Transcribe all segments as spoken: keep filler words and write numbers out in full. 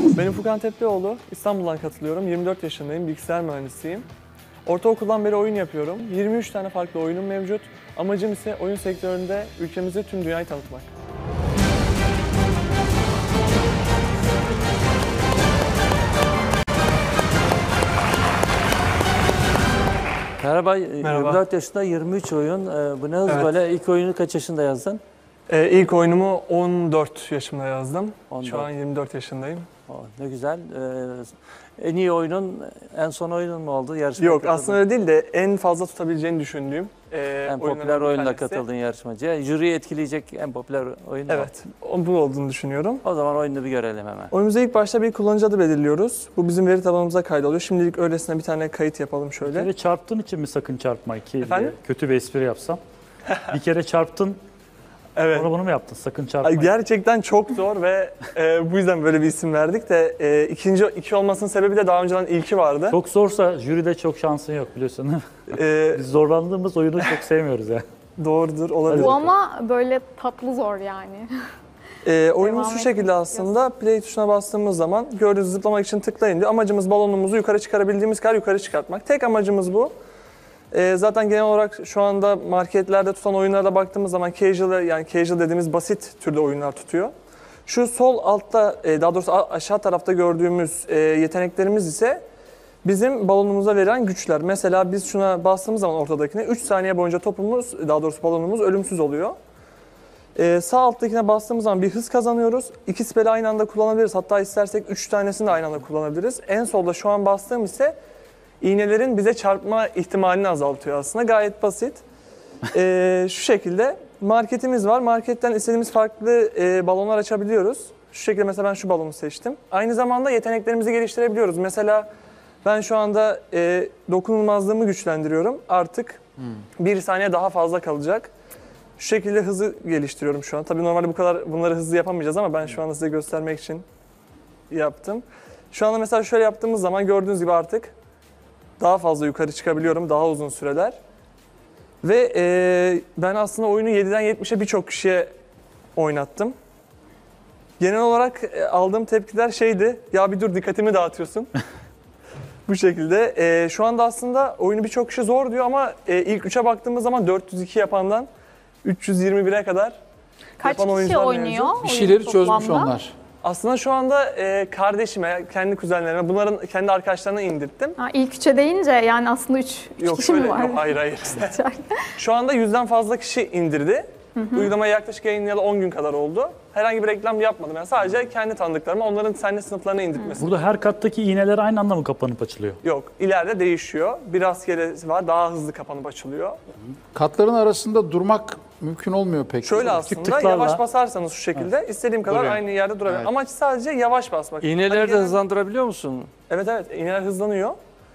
Benim Furkan Teplioğlu, İstanbul'dan katılıyorum. yirmi dört yaşındayım, bilgisayar mühendisiyim. Ortaokuldan beri oyun yapıyorum. yirmi üç tane farklı oyunum mevcut. Amacım ise oyun sektöründe ülkemizi tüm dünyayı tanıtmak. Merhaba, Merhaba. yirmi dört yaşında yirmi üç oyun. Ee, bu ne hız Evet. böyle? İlk oyunu kaç yaşında yazdın? Ee, ilk oyunumu on dört yaşımda yazdım. on dört. Şu an yirmi dört yaşındayım. Oh, ne güzel. Ee, en iyi oyunun, en son oyunun mu oldu? Yarışmaya Yok, katıldın. aslında öyle değil de en fazla tutabileceğini düşündüğüm e, En popüler oyunlardan bir oyunla tanesi. katıldın yarışmacıya. Jüriyi etkileyecek en popüler oyun o. Evet, o- bu olduğunu düşünüyorum. O zaman oyunu bir görelim hemen. Oyunumuza ilk başta bir kullanıcı adı belirliyoruz. Bu bizim veri tabanımıza kaydoluyor. Şimdilik öylesine bir tane kayıt yapalım şöyle. Bir kere çarptığın için mi sakın çarpma iki Efendim? kötü bir espri yapsam? Bir kere çarptın, Evet. sonra bunu mu yaptın? Sakın çarpma. Ay, gerçekten çok zor ve e, bu yüzden böyle bir isim verdik de e, ikinci iki olmasının sebebi de daha önceden ilki vardı. Çok zorsa jüride çok şansın yok biliyorsun. E, Biz zorlandığımız oyunu çok sevmiyoruz ya. doğrudur, olabilir. Bu ama böyle tatlı zor yani. E, oyunumuz Devam şu şekilde etmek aslında, play tuşuna bastığımız zaman gördüğünüz zıplamak için tıklayın diyor. Amacımız balonumuzu yukarı çıkarabildiğimiz kadar yukarı çıkartmak. Tek amacımız bu. E, zaten genel olarak şu anda marketlerde tutan oyunlara baktığımız zaman casual, yani casual dediğimiz basit türde oyunlar tutuyor. Şu sol altta, e, daha doğrusu a- aşağı tarafta gördüğümüz e, yeteneklerimiz ise bizim balonumuza verilen güçler. Mesela biz şuna bastığımız zaman ortadakine üç saniye boyunca topumuz, daha doğrusu balonumuz ölümsüz oluyor. Ee, sağ alttakine bastığımız zaman bir hız kazanıyoruz. İki speli aynı anda kullanabiliriz. Hatta istersek üç tanesini de aynı anda kullanabiliriz. En solda şu an bastığım ise iğnelerin bize çarpma ihtimalini azaltıyor aslında. Gayet basit. Ee, şu şekilde marketimiz var. Marketten istediğimiz farklı e, balonlar açabiliyoruz. Şu şekilde mesela ben şu balonu seçtim. Aynı zamanda yeteneklerimizi geliştirebiliyoruz. Mesela ben şu anda e, dokunulmazlığımı güçlendiriyorum. Artık bir saniye daha fazla kalacak. Şu şekilde hızı geliştiriyorum şu an. Tabii normalde bu kadar bunları hızlı yapamayacağız ama ben şu anda size göstermek için yaptım. Şu anda mesela şöyle yaptığımız zaman gördüğünüz gibi artık daha fazla yukarı çıkabiliyorum, daha uzun süreler. Ve e, ben aslında oyunu yediden yetmişe birçok kişiye oynattım. Genel olarak e, aldığım tepkiler şeydi, ya bir dur dikkatimi dağıtıyorsun. Bu şekilde. E, şu anda aslında oyunu birçok kişi zor diyor ama e, ilk üçe baktığımız zaman dört yüz iki yapandan üç yüz yirmi bire kadar Kaç yapan kişi oyuncular oynuyor? mevcut. Bir oyunu şeyleri çözmüş toplamda? onlar. Aslında şu anda e, kardeşime, kendi kuzenlerime, bunların kendi arkadaşlarına indirttim. Ha, ilk üçe deyince yani aslında üç, üç Yok kişi mi şöyle, var? yok hayır hayır. Şu anda yüzden fazla kişi indirdi. Uygulamayı yaklaşık yayınlayalı on gün kadar oldu. Herhangi bir reklam yapmadım. Yani sadece kendi tanıdıklarıma, onların kendi sınıflarına indirtmesi. Burada her kattaki iğneler aynı anda mı kapanıp açılıyor? Yok, ileride değişiyor. Bir rastgele var, daha hızlı kapanıp açılıyor. Katların arasında durmak mümkün olmuyor pek. Şöyle aslında tıklarla- yavaş basarsanız şu şekilde istediğim kadar Duruyor. aynı yerde durabilir. Evet. Amaç sadece yavaş basmak. İğneleri Hani de genel- hızlandırabiliyor musun? Evet evet, iğneler hızlanıyor.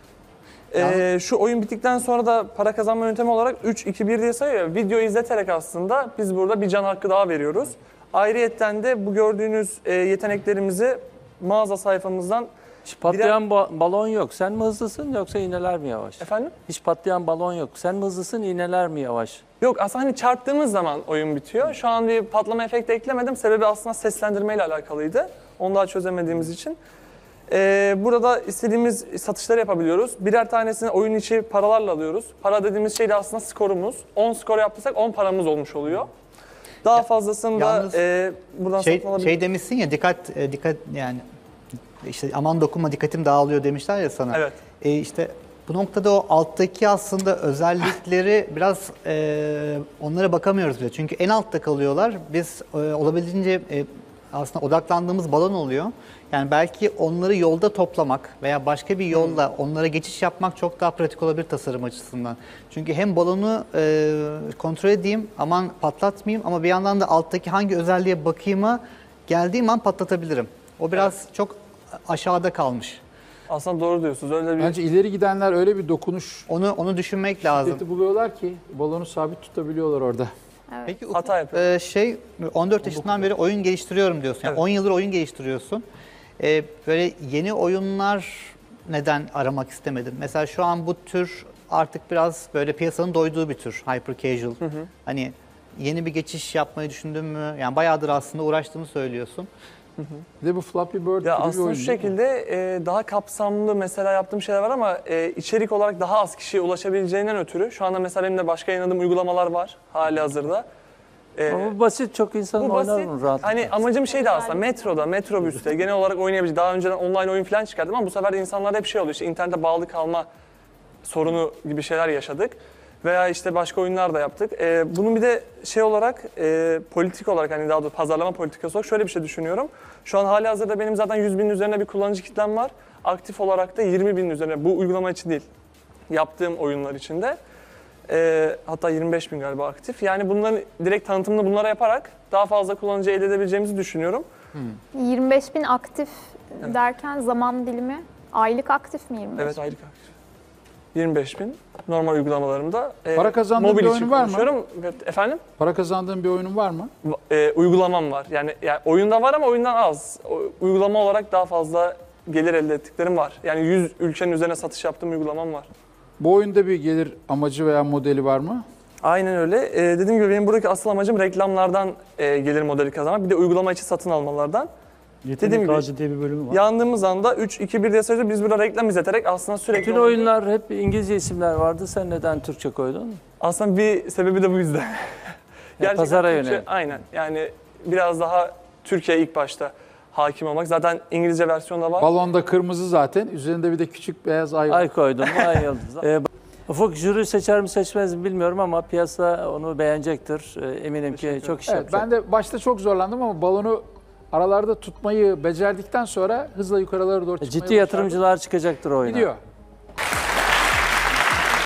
Ee, şu oyun bittikten sonra da para kazanma yöntemi olarak üç, iki, bir diye sayıyor ya. Video izleterek aslında biz burada bir can hakkı daha veriyoruz. Ayrıyetten de bu gördüğünüz e, yeteneklerimizi mağaza sayfamızdan... Hiç patlayan ba- balon yok. Sen mi hızlısın yoksa iğneler mi yavaş? Efendim? Hiç patlayan balon yok. Sen mi hızlısın, iğneler mi yavaş? Yok, aslında hani çarptığımız zaman oyun bitiyor. Şu an bir patlama efekti eklemedim. Sebebi aslında seslendirmeyle alakalıydı. Onu daha çözemediğimiz için. Ee, burada istediğimiz satışları yapabiliyoruz. Birer tanesini oyun içi paralarla alıyoruz. Para dediğimiz şey de aslında skorumuz. on skor yaptıysak on paramız olmuş oluyor. Daha fazlasını da yalnız e, buradan Şey, satın alabiliyoruz. şey demişsin ya dikkat e, dikkat yani işte aman dokunma dikkatim dağılıyor demişler ya sana. Evet. E, işte bu noktada o alttaki aslında özellikleri biraz e, onlara bakamıyoruz bile. Çünkü en altta kalıyorlar. Biz e, olabildiğince e, aslında odaklandığımız balon oluyor. Yani belki onları yolda toplamak veya başka bir yolla onlara geçiş yapmak çok daha pratik olabilir tasarım açısından. Çünkü hem balonu e, kontrol edeyim, aman patlatmayayım ama bir yandan da alttaki hangi özelliğe bakayım'a geldiğim an patlatabilirim. O biraz çok aşağıda kalmış. Aslında doğru diyorsunuz. Öyle bir Bence ileri gidenler öyle bir dokunuş Onu onu düşünmek lazım. şiddeti buluyorlar ki balonu sabit tutabiliyorlar orada. Peki hata yapıyor. e, şey on dört yaşından beri oyun geliştiriyorum diyorsun. Yani Evet. on yıldır oyun geliştiriyorsun. E, böyle yeni oyunlar neden aramak istemedin? Mesela şu an bu tür artık biraz böyle piyasanın doyduğu bir tür. Hyper casual. Hani yeni bir geçiş yapmayı düşündün mü? Yani bayağıdır aslında uğraştığını söylüyorsun. Bir de bu Flappy Bird Ya gibi bir aslında oyun şu değil mi? şekilde e, daha kapsamlı mesela yaptığım şeyler var ama e, içerik olarak daha az kişiye ulaşabileceğinden ötürü şu anda mesela benim de başka yayınladığım uygulamalar var hali hazırda. E, Ama bu basit, çok insan Bu oynar basit. bunu rahatlıkla. Hani amacım şeydi aslında metroda, metrobüste genel olarak oynayabileceği. Daha önceden online oyun falan çıkardım ama bu sefer de insanlarda hep şey oluyor. İşte internete bağlı kalma sorunu gibi şeyler yaşadık. Veya işte başka oyunlar da yaptık. Ee, bunun bir de şey olarak, e, politik olarak hani daha doğrusu pazarlama politikası olarak şöyle bir şey düşünüyorum. Şu an hali hazırda benim zaten yüz binin üzerinde bir kullanıcı kitlem var. Aktif olarak da yirmi binin üzerinde. Bu uygulama için değil, yaptığım oyunlar için de. Ee, hatta yirmi beş bin galiba aktif. Yani bunların direkt tanıtımını bunlara yaparak daha fazla kullanıcı elde edebileceğimizi düşünüyorum. yirmi beş bin aktif derken zaman dilimi aylık aktif mi yirmi beş? Evet, aylık aktif. yirmi beş bin normal uygulamalarımda. Ee, Para kazandığın mobil bir için oyun var mı? konuşuyorum. Evet, efendim? Para kazandığın bir oyunun var mı? E, uygulamam var. Yani, yani oyunda var ama oyundan az. O, uygulama olarak daha fazla gelir elde ettiklerim var. Yani yüz ülkenin üzerine satış yaptığım uygulamam var. Bu oyunda bir gelir amacı veya modeli var mı? Aynen öyle. E, dediğim gibi benim buradaki asıl amacım reklamlardan e, gelir modeli kazanmak. Bir de uygulama içi satın almalardan. Dediğim Yetenek gibi- ağacı diye bir bölümü var. Yandığımız anda üç iki bir diye söylüyor. Biz burada reklam izleterek aslında sürekli... Bütün oyunlar hep İngilizce isimler vardı. Sen neden Türkçe koydun? Aslında bir sebebi de bu yüzden. Gerçekten pazara Türkçe- yönelik. Aynen. Yani biraz daha Türkiye'ye ilk başta hakim olmak. Zaten İngilizce versiyonu da var. Balonda kırmızı zaten. Üzerinde bir de küçük beyaz ay var. Ay koydum mu ay yıldız. Ee, Ufuk jüri seçer mi seçmez mi bilmiyorum ama piyasa onu beğenecektir. Ee, eminim ki çok iş Evet, yapacak. ben de başta çok zorlandım ama balonu aralarda tutmayı becerdikten sonra hızla yukarılara doğru çıkmaya Ciddi başardım. yatırımcılar çıkacaktır oyuna. Gidiyor.